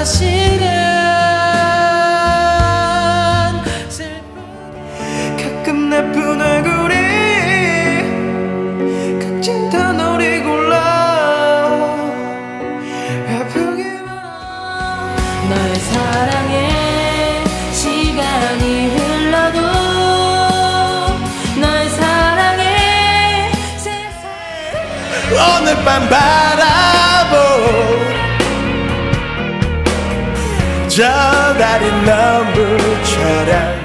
사실은 가끔 나쁜 얼굴이 각진 단어를 골라 아프기만 널 사랑해 시간이 흘러도 널 사랑해 세상 오늘 밤 바라보 저 달이 너무처럼